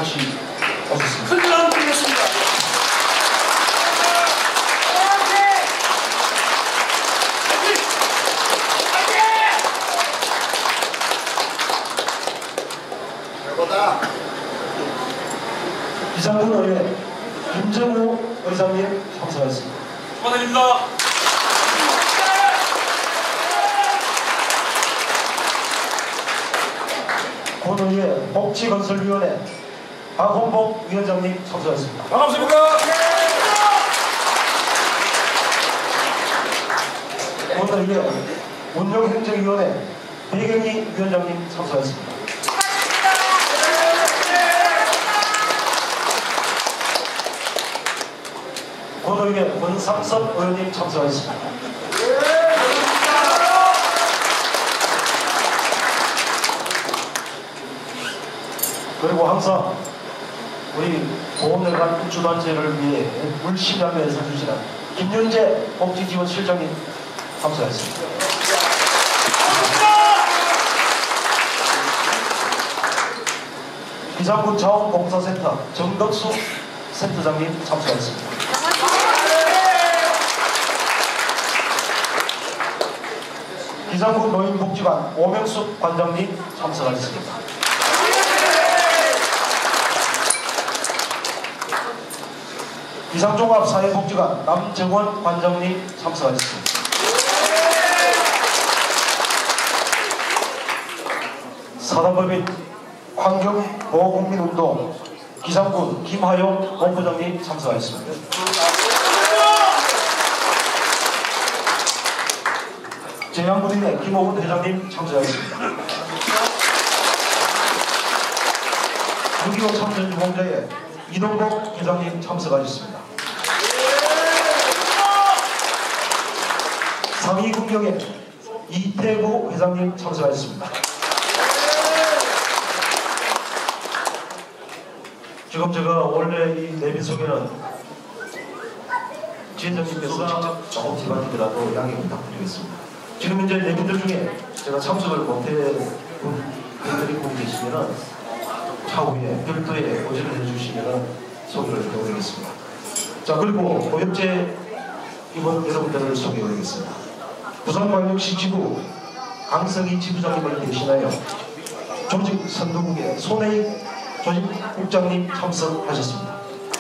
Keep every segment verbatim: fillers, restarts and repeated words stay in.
같이 오셨습니다. 큰 사람 드리겠습니다. 비상군 의회 김정우 의장님 참석하였습니다. 축하드립니다. 군의회 복지건설위원회 박홍복 위원장님 참석하였습니다. 반갑습니다. 군의회 운영행정위원회 배경희 위원장님 참석하였습니다. 군의회 권상섭 의원님 참석하였습니다. 그리고 항상 우리 보험내관 우주단체를 위해 물심하며 애써주시는 김윤재 복지지원실장님 참석하였습니다. 비상군 자원봉사센터 정덕수 센터장님 참석하였습니다. 비상군 노인복지관 오명숙 관장님 참석하셨습니다. 비상종합사회복지관 남정원 관장님 참석하셨습니다. 사단법인 환경보호국민운동 기상군 김하용 본부장님 참석하셨습니다. 제양군인회 김호훈 회장님 참석하셨습니다. 육이오 참전유공자의 이동복 회장님 참석하셨습니다. 상위군경회 이태구 회장님 참석하셨습니다. 지금 제가 원래 이 내빈 소개는 지회장님께서 조금 뒤바뀌더라도 양해 부탁드리겠습니다. 지금 이제 내빈들 중에 제가 참석을 못해 본 분들이 보고 계시면은 차후에 별도의 고지를 해주시면 소개를 해드리겠습니다. 자, 그리고 고엽제 이번 여러분들을 소개해드리겠습니다. 부산광역시 지부 강성희 지부장님을 대신하여 조직 선도국의 손혜익 조직국장님 참석하셨습니다.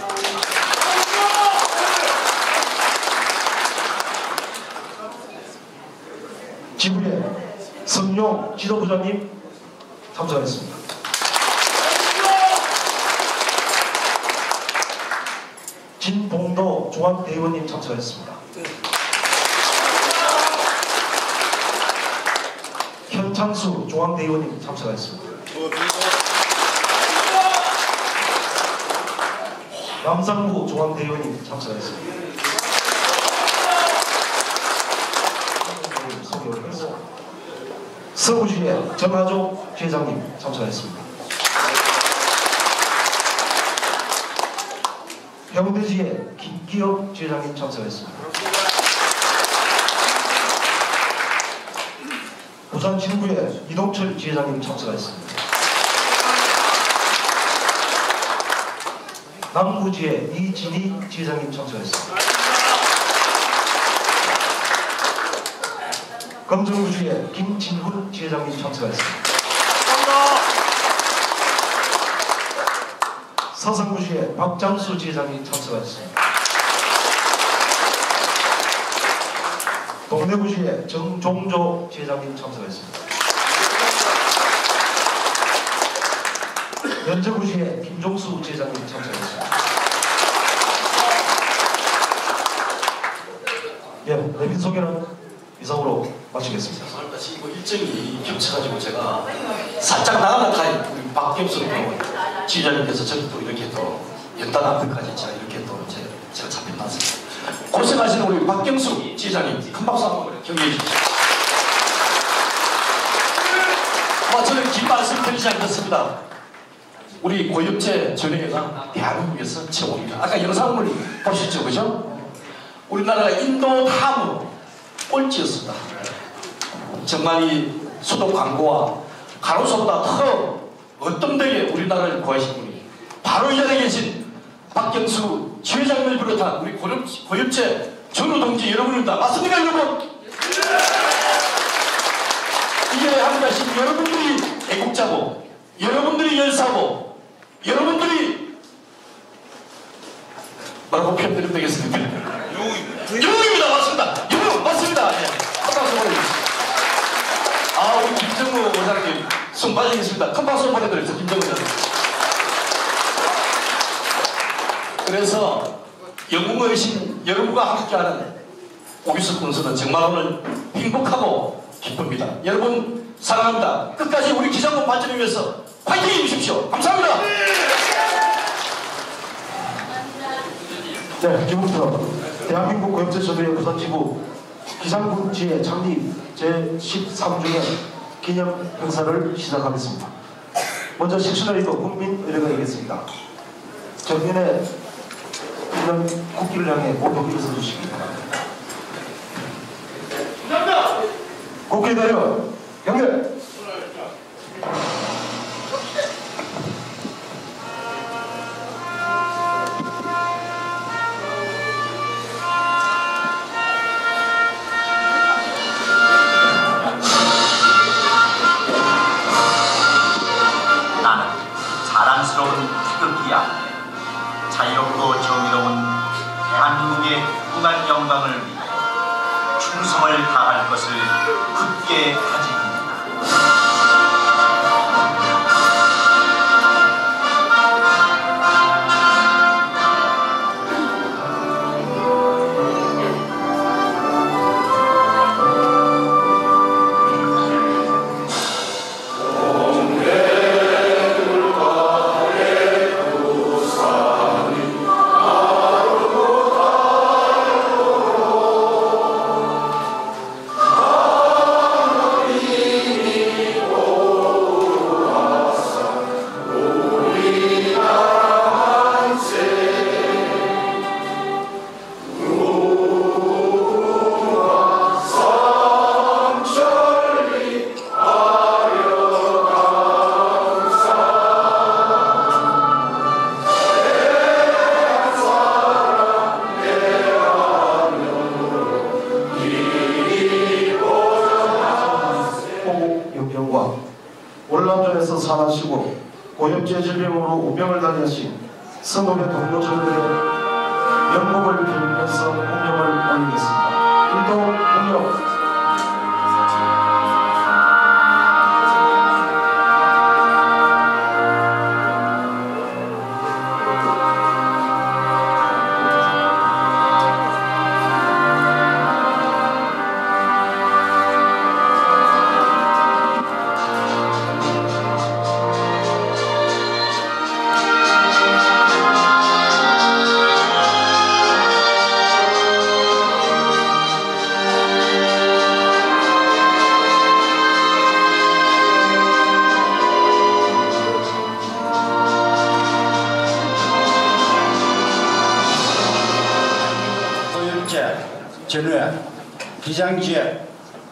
지부의 성용 지도부장님 참석하셨습니다. 진봉도 종합대의원님 참석하셨습니다. 현창수 종합대의원님 참석하셨습니다. 남상구 종합대의원님 참석하셨습니다. 서구시의 정하조 회장님 참석하셨습니다. 해운대지의 김기혁 지회장님 참석하셨습니다. 부산 진구의 이동철 지회장님 참석하셨습니다. 남구지의 이진희 지회장님 참석하셨습니다. 검정구지의 김진훈 지회장님 참석하셨습니다. 서성구시의 박장수 지회장님 참석하셨습니다. 동래구시의 정종조 지회장님 참석하셨습니다. 연제구시의 김종수 지회장님 참석하셨습니다. 예, 내빈 소개는 이상으로 마치겠습니다. 다시 뭐 일정이 겹쳐가지고 제가 살짝 나가다가 우리 박경수 지휘자님께서 저기 또 이렇게 또 연단 앞에까지 제가 이렇게 또 제가, 제가 잡혀놨습니다. 고생하시는 우리 박경수 지휘자님 큰 박수 한번 격려해 주십시오. 뭐 저는 긴 말씀 드리지 않겠습니다. 우리 고엽제 전회가 대한민국에서 최고입니다. 아까 영상을 보셨죠, 그죠? 우리나라가 인도 다음으로 꼴찌였습니다. 정말 이 수도 광고와 간호사보다 더 어떤 데에 우리나라를 구하신 분이 바로 이 자리에 계신 박경수 지회장님을 비롯한 우리 고엽, 고엽제 전우 동지 여러분입니다. 맞습니까 여러분? 이게 함께하신 여러분들이 애국자고 여러분들이 열사고 여러분들이 뭐라고 표현드리면 되겠습니까? 영웅입니다. 맞습니다. 영웅 맞습니다. 네. 큰 박수 보내주십시오. 아 우리 김정우 원장님 손 빠지겠습니다. 큰 박수 보내드립니다. 김정우 원장님. 그래서 영웅의 신 여러분과 함께하는 오규석 군수는 정말 오늘 행복하고 기쁩니다. 여러분 사랑합니다. 끝까지 우리 기장군 발전을 위해서 파이팅 해주십시오. 감사합니다. 네, 지금부터 대한민국 고엽제전우회 부산지부 기장군지회 창립 제십삼 주년 기념 행사를 시작하겠습니다. 먼저 식신을 읽어 국민 의례가 있겠습니다. 정면에 있는 국기를 향해 모두 일어서 주시기 바랍니다. 국기에 대하여 경례! 나는 자랑스러운 태극기야. 자유롭고 정의로운 대한민국의 무한 영광을 위해 충성을 다할 것을 굳게 다짐합니다. 월남전에서 산하시고 고엽제 질병으로 우병을 당하신 선후배 동료들의 명복을 빌면서 공명을 올리겠습니다. 일도 공명. 전우회 기장지회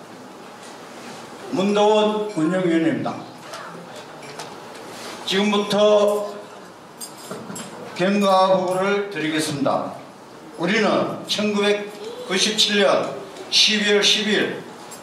문도원 운영위원입니다. 지금부터 경가보고를 드리겠습니다. 우리는 천구백구십칠 년 십이월 십일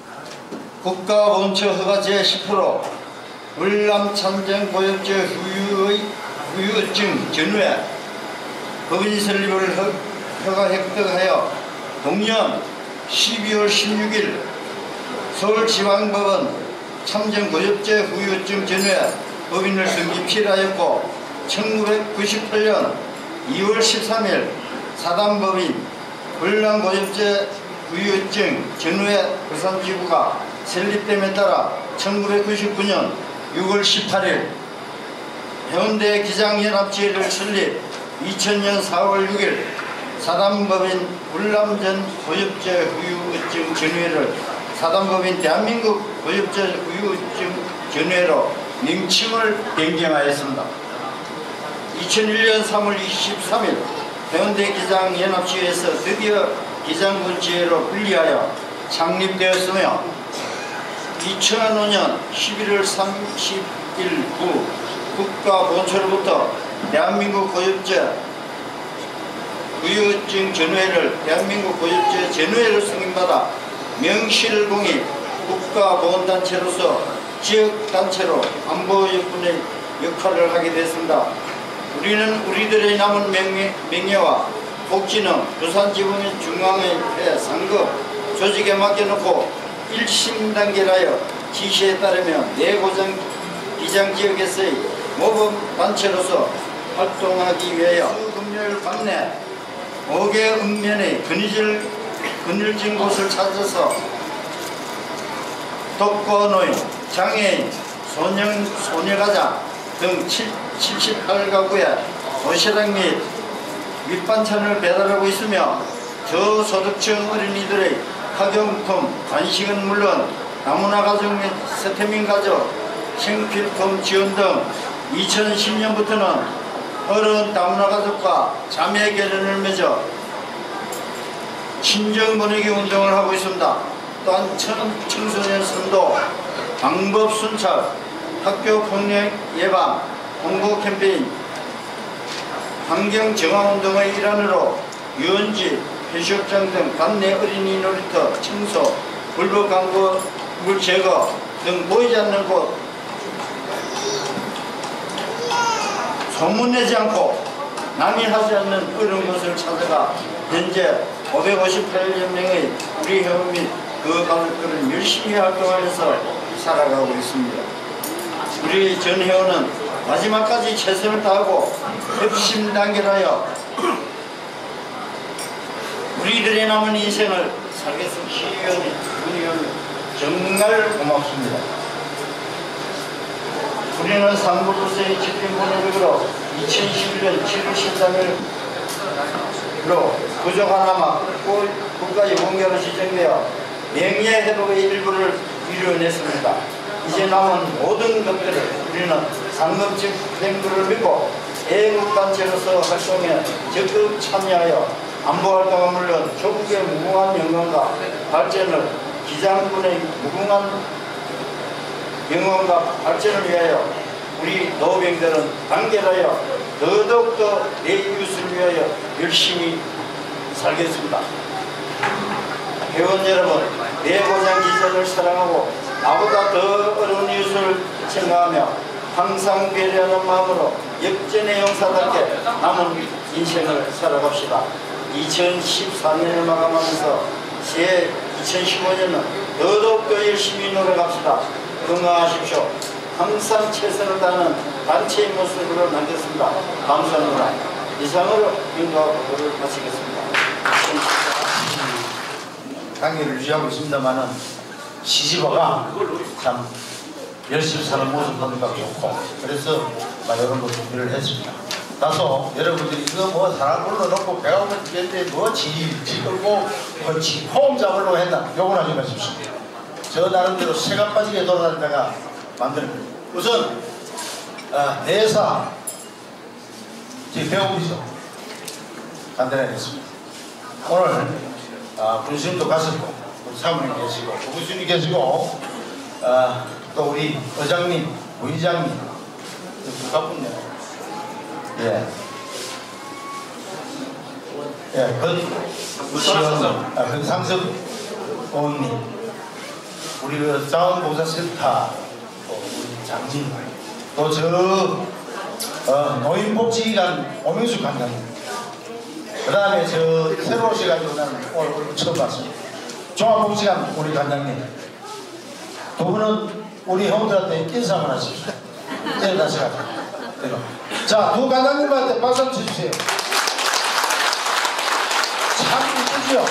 국가본처 허가 제십 프로 월남참전 고엽제 후유의 후유증 전후회 법인 설립을 허, 허가 획득하여 동년 십이월 십육일 서울지방법원 참전고엽제 후유증 전후회 법인을 성립하였고 천구백구십팔 년 이월 십삼일 사단법인 월남고엽제 후유증 전후회 부산지부가 설립됨에 따라 천구백구십구 년 유월 십팔일 해운대 기장연합지회를 설립 이천 년 사월 육일 사단법인 월남전 고엽제 후유증 전후회를 사단법인 대한민국 고엽제 후유증 전후회로 명칭을 변경하였습니다. 이천일 년 삼월 이십삼일 해운대 기장연합지회에서 드디어 기장군지회로 분리하여 창립되었으며 이천오 년 십일월 삼십일 후 국가본처로부터 대한민국 고엽제 후유증 전회를 대한민국 고엽제 전회를 승인받아 명실공히 국가보건단체로서 지역단체로 안보여군의 역할을 하게 됐습니다. 우리는 우리들의 남은 명예, 명예와 복지는 부산지방의 중앙회 상급 조직에 맡겨놓고 일심 단계라여 지시에 따르면 내고장 기장지역에서의 모범단체로서 활동하기 위하여 금요일 밤내 옥의 읍면의 그늘질, 그늘진 곳을 찾아서 독거노인, 장애인, 소년, 소녀가장 등 칠십팔 가구에 도시락 및 밑반찬을 배달하고 있으며 저소득층 어린이들의 학용품, 간식은 물론 다문화 가족 및 세태민 가족, 생필품 지원 등 이천십 년부터는 어른 다문화 가족과 자매 결연을 맺어 친정 보내기 운동을 하고 있습니다. 또한 청소년 선도, 방법 순찰, 학교 폭력 예방, 홍보 캠페인, 환경 정화 운동의 일환으로 유원지, 해수욕장 등 관내 어린이 놀이터 청소, 불법 광고 물 제거 등 보이지 않는 곳 소문내지 않고 남이 하지 않는 어려운 것을 찾아가 현재 오백오십팔 명의 우리 회원 및 그 가족들은 열심히 활동하면서 살아가고 있습니다. 우리 전 회원은 마지막까지 최선을 다하고 협심단결하여 우리들의 남은 인생을 살겠습니다. 시의원이, 군의원 정말 고맙습니다. 우리는 상부부서의 집행본회력으로 이천십일 년 칠월 십삼일로 부족 하나마 국가유공자로 지정되어 명예회복의 일부를 이루어냈습니다. 이제 남은 모든 것들을 우리는 상급집행부를 믿고 애국단체로서 활동에 적극 참여하여 안보활동은 물론 조국의 무궁한 영광과 발전을 기장군의 무궁한 영광과 발전을 위하여 우리 노병들은 단결하여 더더욱더 내 이웃을 위하여 열심히 살겠습니다. 회원 여러분, 내 고장 기전을 사랑하고 나보다 더 어려운 이웃을 생각하며 항상 배려하는 마음으로 역전의 용사답게 남은 인생을 살아갑시다. 이천십사 년을 마감하면서 새해 이천십오 년은 더더욱더 열심히 노력합시다. 건강하십시오. 항상 최선을 다하는 단체의 모습으로 남겼습니다. 감사합니다. 이상으로 인도와 보고를 마치겠습니다. 강의를 유지하고 있습니다만은 시집어가 참 열심히 사는 모습 보니까 좋고 그래서 이런 거 준비를 했습니다. 다소 여러분들이 이거 뭐 사람 불러놓고 배가 고파 죽겠는데 뭐 지지 끌고 뭐 지 호흡 잡으려고 했나 요건 하지 마십시오. 저 나름대로 새가 빠지게 돌아다니다가 만드는 거예요. 우선 어, 대사 제 배우이죠. 간단하게 했습니다. 오늘 어, 군수님도 가셨고 우리 사모님 계시고 군수님 계시고 어, 또 우리 의장님, 부의장님 가뿐요. 예, 예, 건 시원, 아, 건상섭 의원님, 우리 그 자원봉사센터 우리 장진, 또 저 어, 노인복지기관 오명수 관장님. 그 다음에 저 새로 오셔가지고 나는 오늘 처음 봤습니다. 종합복지관 우리 관장님. 두 분은 우리 형들한테 인사 한번 하십시오. 네, 다시 가자. 자, 두 관장님한테 박수 한번 쳐주세요. 참 이쁘죠?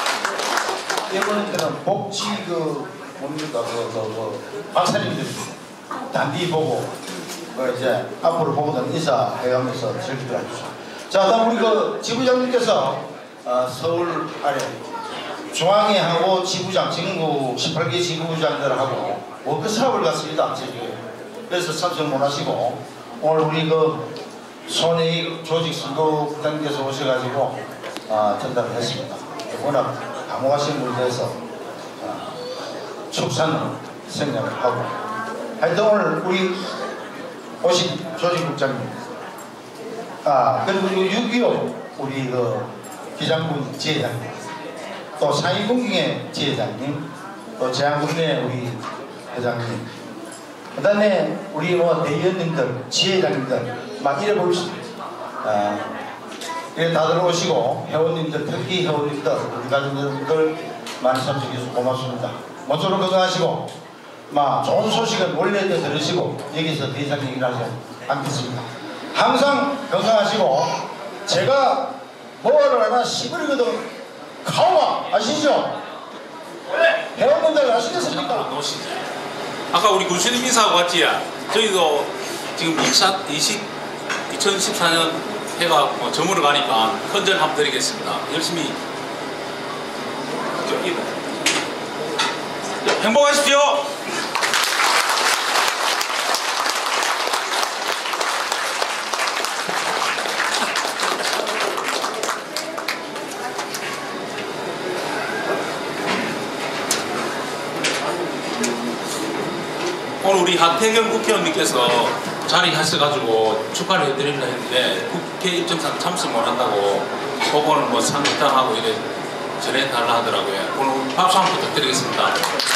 이번에는 복지 그 뭡니까 그, 그, 그 박사님들 단디 보고 그 이제 앞으로 보고는 인사해가면서 즐기도록 해주시죠. 자, 다음 우리 그 지부장님께서 어, 서울 아래 중앙에 하고 지부장, 전국 십팔 개 지부장들하고 워크숍을 갔습니다. 그래서 참석 못 하시고 오늘 우리 그 손해의 조직 선도 부장님께서 오셔가지고 어, 전달을 했습니다. 워낙 감옥하신 분에 대해서 어, 축산을 생략을 하고 하여튼 오늘 우리 오신 조직국장님 아 그리고 육이오 우리 그 기장군 지회장님, 또 상위공경의 지회장님, 또 제한군의 우리 회장님, 그 다음에 우리 뭐 대의원님들, 지회장님들 막 이래 보십시오. 아, 이래 다들 오시고 회원님들, 특히 회원님들, 우리 가족들 많이 참석해주셔서 고맙습니다. 모쪼록 건강하시고 막 좋은 소식은 원래 때 들으시고 여기서 더 이상 얘기를 하지 않겠습니다. 항상 건강하시고, 제가 뭐를 하나 시부리거든 가오가 아시죠? 회원분들 아시겠습니까? 아까 우리 군수님 인사하고 왔지? 저희도 지금 이천십사 년 해가 뭐 저물어 가니까 헌전 한번 드리겠습니다. 열심히 행복하십시오. 오늘 우리 하태경 국회의원님께서 자리하셔가지고 축하를 해드리려 했는데 국회 일정상 참석 못한다고 그거는 뭐 상당하고 이래 전해달라 하더라고요. 오늘 박수 한번 부탁드리겠습니다.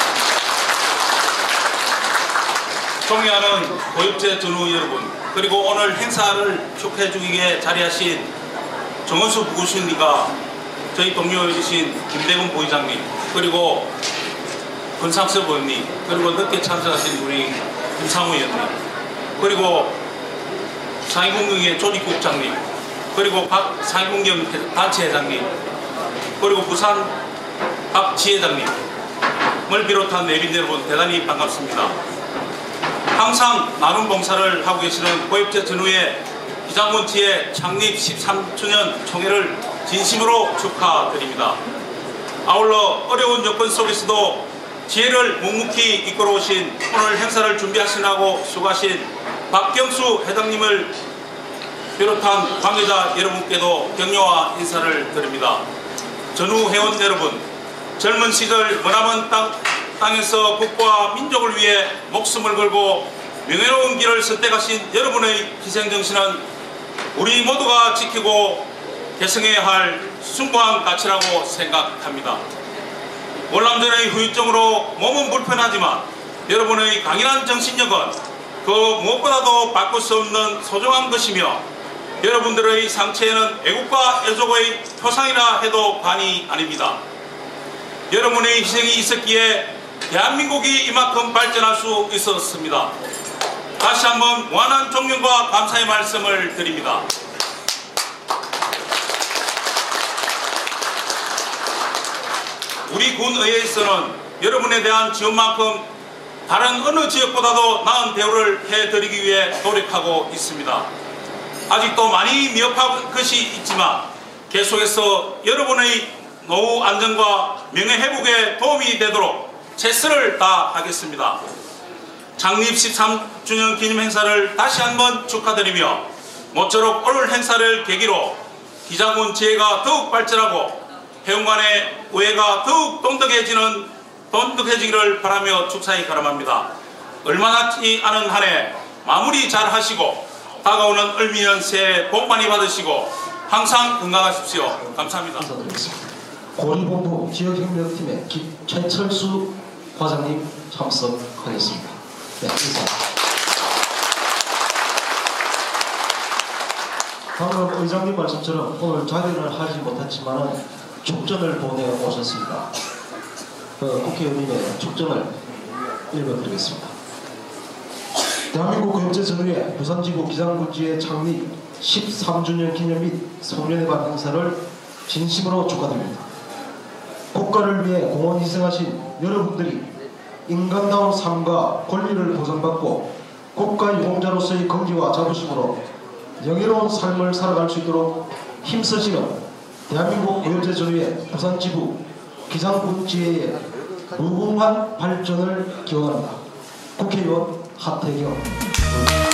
존경하는 고엽제 전우 여러분, 그리고 오늘 행사를 축하해주기 위해 자리하신 정은수 부구시님과 저희 동료이신 김대근 부의장님, 그리고 권상섭 의원님, 그리고 늦게 참석하신 우리 김상우 의원님, 그리고 상위공경의 조직국장님, 그리고 박 상위공경 단체 회장님, 그리고 부산 박 지회장님을 비롯한 내빈 여러분 대단히 반갑습니다. 항상 나눔 봉사를 하고 계시는 고엽제 전후의 기장군 지회 창립 십삼 주년 총회를 진심으로 축하드립니다. 아울러 어려운 여건 속에서도 지혜를 묵묵히 이끌어 오신 오늘 행사를 준비하시느라고 수고하신 박경수 회장님을 비롯한 관계자 여러분께도 격려와 인사를 드립니다. 전후 회원 여러분, 젊은 시절 머나먼 땅, 땅에서 국가와 민족을 위해 목숨을 걸고 명예로운 길을 선택하신 여러분의 희생정신은 우리 모두가 지키고 계승해야 할 숭고한 가치라고 생각합니다. 월남전의 후유증으로 몸은 불편하지만 여러분의 강인한 정신력은 그 무엇보다도 바꿀 수 없는 소중한 것이며 여러분들의 상처에는 애국과 애족의 표상이라 해도 과언이 아닙니다. 여러분의 희생이 있었기에 대한민국이 이만큼 발전할 수 있었습니다. 다시 한번 무한한 존경과 감사의 말씀을 드립니다. 우리 군의회에서는 여러분에 대한 지원만큼 다른 어느 지역보다도 나은 대우를 해드리기 위해 노력하고 있습니다. 아직도 많이 미흡한 것이 있지만 계속해서 여러분의 노후 안정과 명예 회복에 도움이 되도록 최선을 다하겠습니다. 창립 십삼 주년 기념 행사를 다시 한번 축하드리며 모쪼록 오늘 행사를 계기로 기장군 지회가 더욱 발전하고 회원간의 우애가 더욱 돈독해지는 돈독해지기를 바라며 축사히 가름합니다. 얼마 남지 않은 한 해 마무리 잘 하시고 다가오는 을미년 새해 복 많이 받으시고 항상 건강하십시오. 감사합니다. 인사드리겠습니다. 고리본부 지역혁명팀의 최철수 과장님 참석하겠습니다. 네, 인사. 방금 의장님 말씀처럼 오늘 자리를 하지 못했지만 축전을 보내 오셨습니다. 그 국회의원님의 축전을 읽어드리겠습니다. 대한민국 고엽제 전후의 부산지구 기장군지회 창립 십삼 주년 기념 및 송년회관 행사를 진심으로 축하드립니다. 국가를 위해 공헌 희생하신 여러분들이 인간다운 삶과 권리를 보장받고 국가 유공자로서의 긍지와 자부심으로 영예로운 삶을 살아갈 수 있도록 힘쓰시는 대한민국 고엽제 전후의 부산지구 기장군지회의 무궁한 발전을 기원합니다. 국회의원 하태경